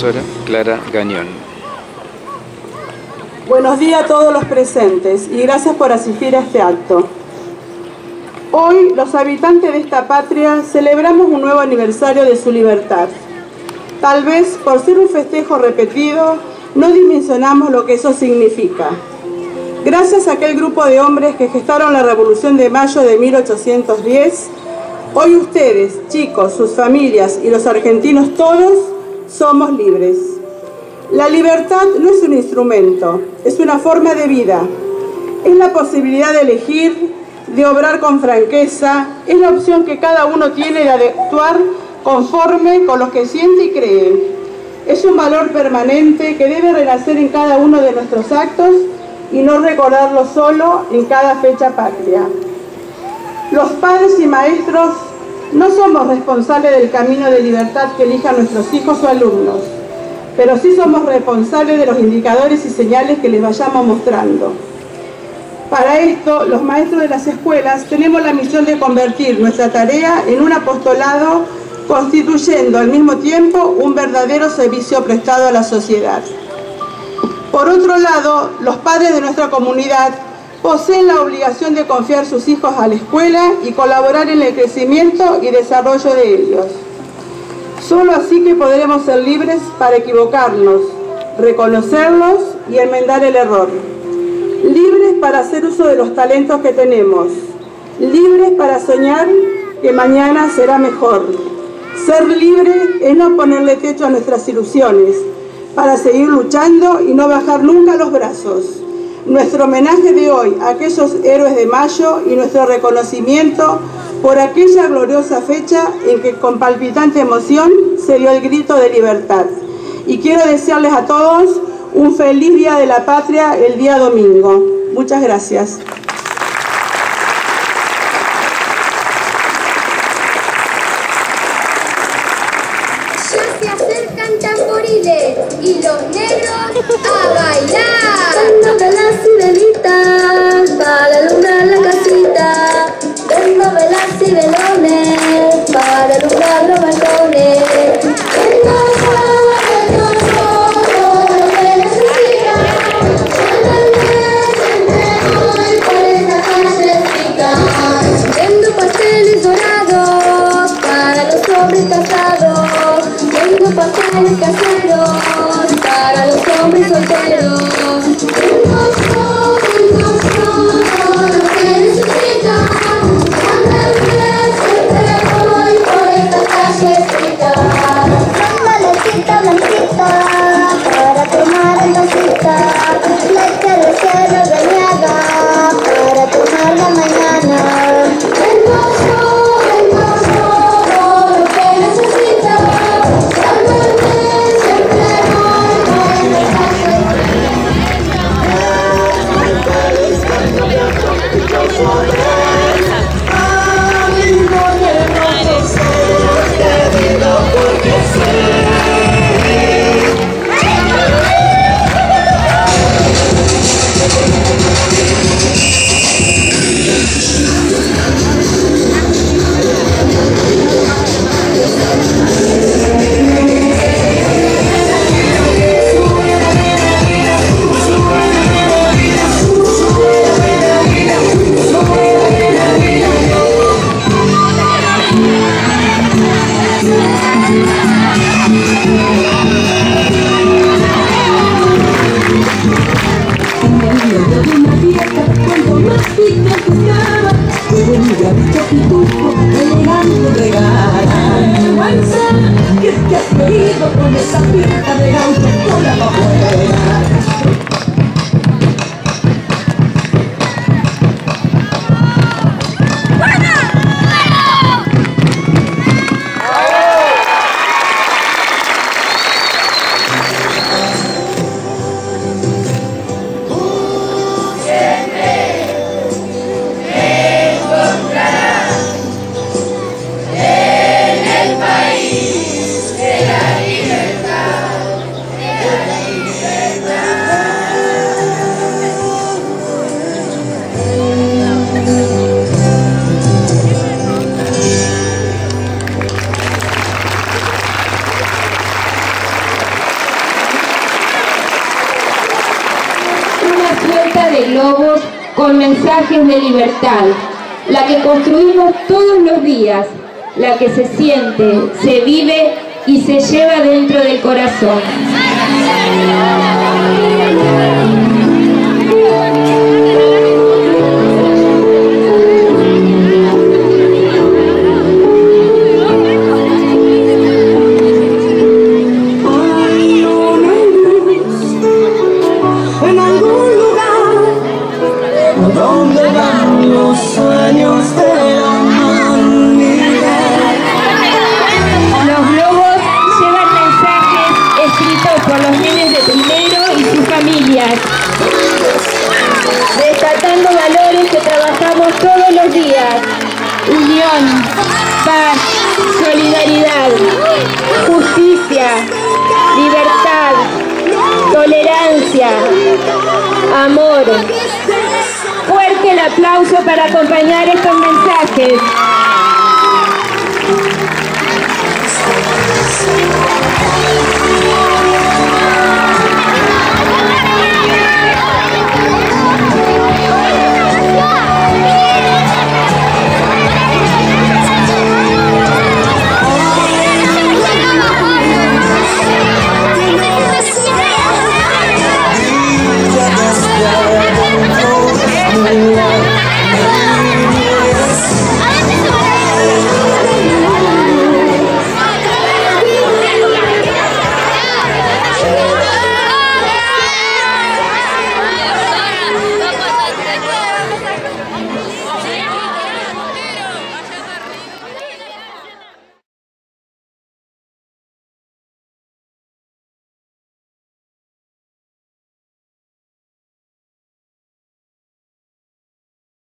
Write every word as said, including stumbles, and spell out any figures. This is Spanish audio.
profesora Clara Gañón. Buenos días a todos los presentes y gracias por asistir a este acto. Hoy, los habitantes de esta patria celebramos un nuevo aniversario de su libertad. Tal vez, por ser un festejo repetido, no dimensionamos lo que eso significa. Gracias a aquel grupo de hombres que gestaron la Revolución de Mayo de mil ochocientos diez, hoy ustedes, chicos, sus familias y los argentinos todos, somos libres. La libertad no es un instrumento, es una forma de vida. Es la posibilidad de elegir, de obrar con franqueza, es la opción que cada uno tiene de actuar conforme con lo que siente y cree. Es un valor permanente que debe renacer en cada uno de nuestros actos y no recordarlo solo en cada fecha patria. Los padres y maestros no somos responsables del camino de libertad que elijan nuestros hijos o alumnos, pero sí somos responsables de los indicadores y señales que les vayamos mostrando. Para esto, los maestros de las escuelas tenemos la misión de convertir nuestra tarea en un apostolado, constituyendo al mismo tiempo un verdadero servicio prestado a la sociedad. Por otro lado, los padres de nuestra comunidad poseen la obligación de confiar sus hijos a la escuela y colaborar en el crecimiento y desarrollo de ellos. Solo así que podremos ser libres para equivocarnos, reconocerlos y enmendar el error. Libres para hacer uso de los talentos que tenemos. Libres para soñar que mañana será mejor. Ser libre es no ponerle techo a nuestras ilusiones, para seguir luchando y no bajar nunca los brazos. Nuestro homenaje de hoy a aquellos héroes de mayo y nuestro reconocimiento por aquella gloriosa fecha en que con palpitante emoción se dio el grito de libertad. Y quiero desearles a todos un feliz Día de la Patria el día domingo. Muchas gracias. Ya se acercan tamboriles y los negros a bailar. Dándome las sirenitas para alumbrar la casita. Dándome las sirelones para alumbrar los balcones. Vendo pasteles dorados para los hombres casados. Vendo pasteles caseros para los hombres solteros. Vendo todo, vendo todo lo que necesitan. Ándale, siempre voy por esta callecita. Blanquita, blanquita, para tomar en casita. Leche de cerdo bañada para tomar la mañana. Vengo yo, vengo yo, todo lo que necesita. Ándale, siempre voy por esta callecita. Ay, feliz cuando viajo y yo soy él. Amigo de los deseos que vivo porque sé. Con esa pinta de gaucho con la pajuela. Libertad. de globos con mensajes de libertad, la que construimos todos los días, la que se siente, se vive y se lleva dentro del corazón. ¿Dónde van los sueños de la humanidad? Los globos llevan mensajes escritos por los nenes de primero y sus familias, destacando valores que trabajamos todos los días: unión, paz, solidaridad, justicia, libertad, tolerancia, amor. Fuerte el aplauso para acompañar estos mensajes.